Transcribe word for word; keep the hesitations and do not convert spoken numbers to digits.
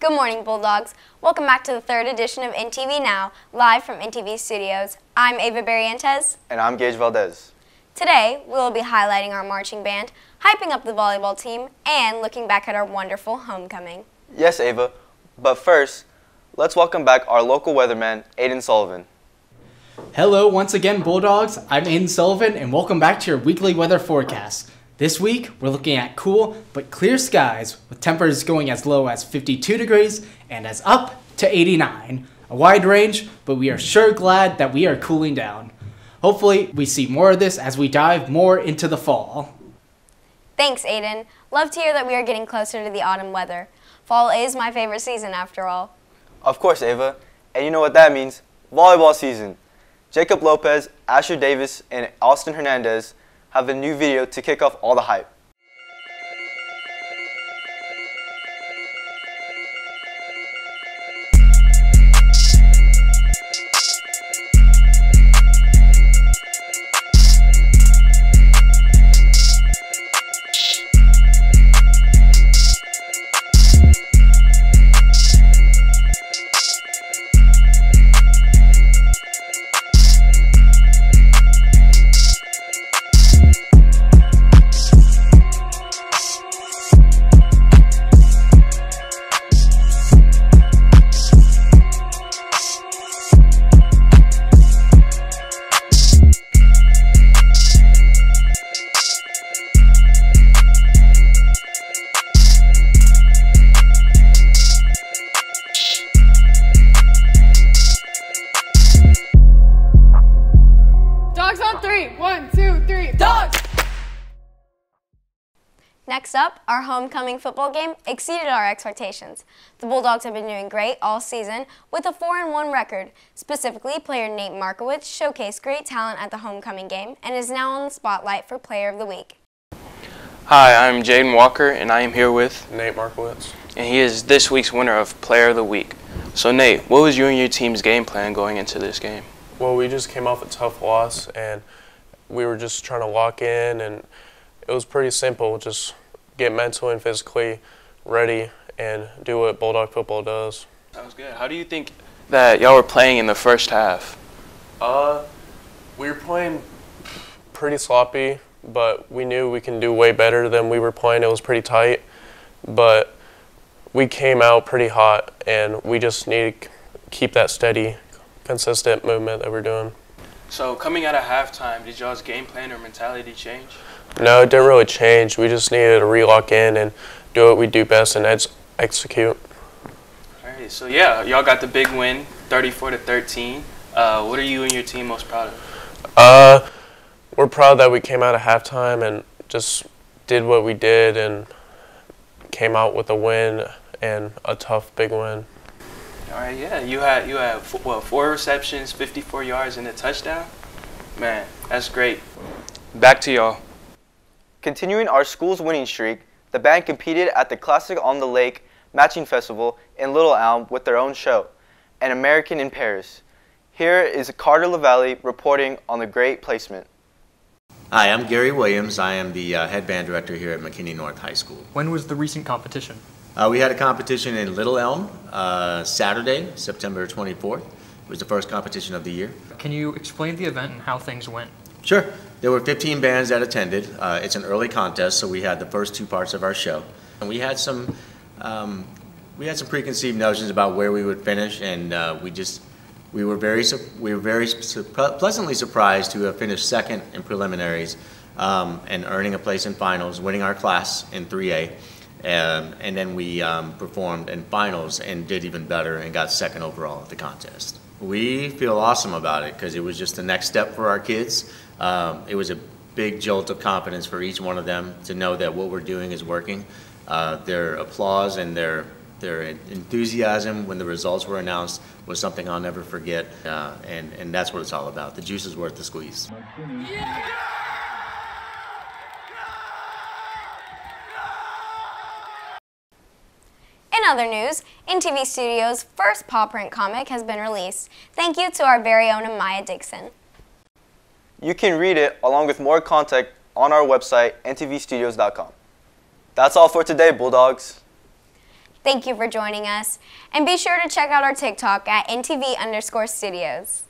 Good morning, Bulldogs. Welcome back to the third edition of N T V Now, live from N T V Studios. I'm Ava Barrientes. And I'm Gage Valdez. Today, we'll be highlighting our marching band, hyping up the volleyball team, and looking back at our wonderful homecoming. Yes, Ava. But first, let's welcome back our local weatherman, Aiden Sullivan. Hello once again, Bulldogs. I'm Aiden Sullivan, and welcome back to your weekly weather forecast. This week, we're looking at cool but clear skies, with temperatures going as low as fifty-two degrees and as up to eighty-nine. A wide range, but we are sure glad that we are cooling down. Hopefully, we see more of this as we dive more into the fall. Thanks, Aiden. Love to hear that we are getting closer to the autumn weather. Fall is my favorite season, after all. Of course, Ava. And you know what that means. Volleyball season. Jacob Lopez, Asher Davis, and Austin Hernandez have a new video to kick off all the hype. Next up, our homecoming football game exceeded our expectations. The Bulldogs have been doing great all season with a four and one record. Specifically, player Nate Markowitz showcased great talent at the homecoming game and is now on the spotlight for Player of the Week. Hi, I'm Jaden Walker, and I am here with Nate Markowitz. And he is this week's winner of Player of the Week. So Nate, what was you and your team's game plan going into this game? Well, we just came off a tough loss, and we were just trying to lock in, and it was pretty simple. Just get mentally and physically ready and do what Bulldog football does. Sounds good. How do you think that y'all were playing in the first half? Uh, we were playing pretty sloppy, but we knew we can do way better than we were playing. It was pretty tight, but we came out pretty hot, and we just need to keep that steady, consistent movement that we're doing. So coming out of halftime, did y'all's game plan or mentality change? No, it didn't really change. We just needed to re-lock in and do what we do best and ex execute. All right, so yeah, y'all got the big win, thirty-four to thirteen. Uh, what are you and your team most proud of? Uh, we're proud that we came out of halftime and just did what we did and came out with a win and a tough big win. All right, yeah, you had you had what, four receptions, fifty-four yards, and a touchdown. Man, that's great. Back to y'all. Continuing our school's winning streak, the band competed at the Classic on the Lake Matching Festival in Little Elm with their own show, An American in Paris. Here is Carter LaValle reporting on the great placement. Hi, I'm Gary Williams. I am the uh, head band director here at McKinney North High School. When was the recent competition? Uh, we had a competition in Little Elm uh, Saturday, September twenty-fourth. It was the first competition of the year. Can you explain the event and how things went? Sure. There were fifteen bands that attended. Uh, it's an early contest, so we had the first two parts of our show. And we had some, um, we had some preconceived notions about where we would finish, and uh, we just, we were very, we were very pleasantly surprised to have finished second in preliminaries um, and earning a place in finals, winning our class in three A. Um, and then we um, performed in finals and did even better and got second overall at the contest. We feel awesome about it because it was just the next step for our kids. Um, it was a big jolt of confidence for each one of them to know that what we're doing is working. Uh, their applause and their, their enthusiasm when the results were announced was something I'll never forget, uh, and, and that's what it's all about. The juice is worth the squeeze. Yeah! In other news, N T V Studios' first paw print comic has been released. Thank you to our very own Amaya Dixon. You can read it along with more content on our website, N T V studios dot com. That's all for today, Bulldogs. Thank you for joining us, and be sure to check out our TikTok at N T V underscore studios.